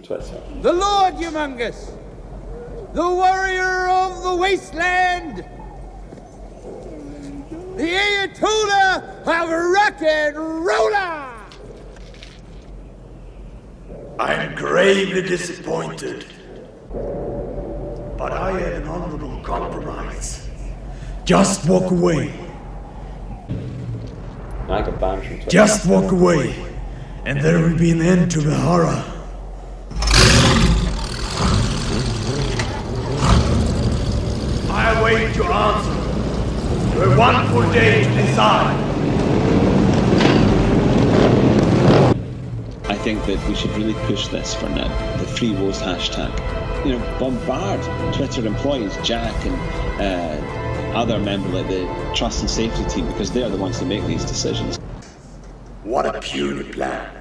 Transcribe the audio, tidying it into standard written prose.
Twitter. The Lord Humungus, the warrior of the wasteland, the Ayatollah of rock and roller! I am gravely disappointed, but I have an honorable compromise. Just walk away. I got banned from Twitter. Just walk away, and there will be an end to the horror. I await your answer. You have one full day to decide. I think that we should really push this for now, the Free Woes hashtag. You know, bombard Twitter employees, Jack and other members like the Trust and Safety team, because they're the ones that make these decisions. What a puny plan.